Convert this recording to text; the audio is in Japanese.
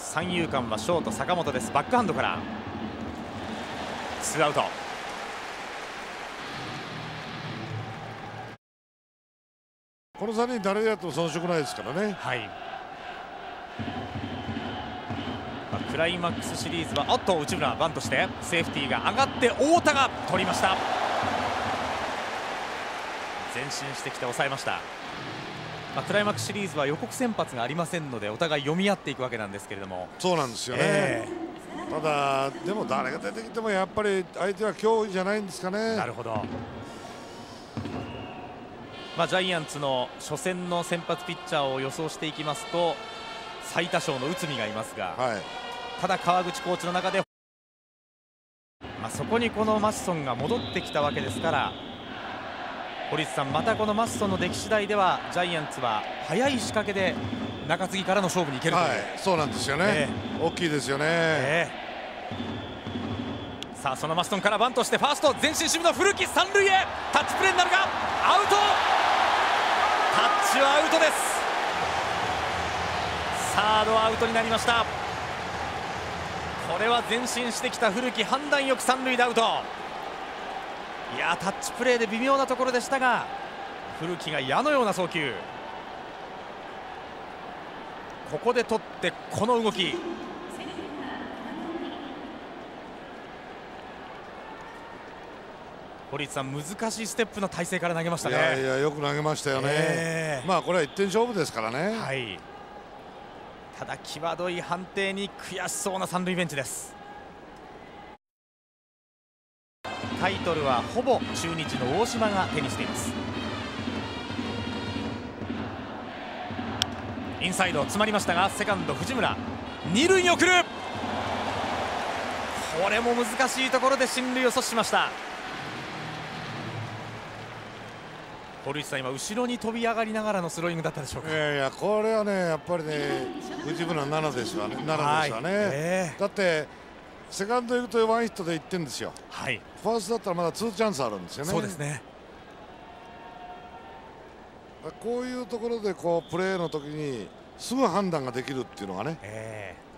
三遊間はショート坂本です。バックハンドからツーアウト。 この3人誰でやっても遜色ないですからね。 はい、クライマックスシリーズは内村バントしてセーフティーが上がって太田が取りました。前進してきて抑えました。クライマックスシリーズは予告先発がありませんのでお互い読み合っていくわけなんですけれども。 そうなんですよね、ただでも誰が出てきてもやっぱり相手は脅威じゃないんですかね。 なるほど。ジャイアンツの初戦の先発ピッチャーを予想していきますと最多勝の内海がいますが、ただ川口コーチの中で、そこにこのマシソンが戻ってきたわけですから、堀内さん、またこのマシソンの出来次第ではジャイアンツは早い仕掛けで中継ぎからの勝負にいけるという、 そうなんですよね、大きいですよね。 さあそのマシソンからバントしてファースト前進守備の古木三塁へタッチプレーになるがアウト、タッチはアウトです。サードアウトになりました。これは前進してきた古木判断よく三塁でアウト。いやタッチプレーで微妙なところでしたが古木が矢のような送球、ここで取ってこの動き。堀内さん、難しいステップの体勢から投げましたね。 いやよく投げましたよね、これは1点勝負ですからね。 ただ際どい判定に悔しそうな三塁ベンチです。タイトルはほぼ中日の大島が手にしています。インサイド詰まりましたがセカンド藤村二塁に送る、これも難しいところで進塁を阻止しました。堀内さん、今後ろに飛び上がりながらのスローイングだったでしょうか。 これはねやっぱりね藤村奈々ですわね。だってセカンド行くとワンヒットで1点ですよ。ファーストだったらまだ2チャンスあるんですよね。 そうですね。 こういうところでプレーの時にすぐ判断ができるっていうのがね。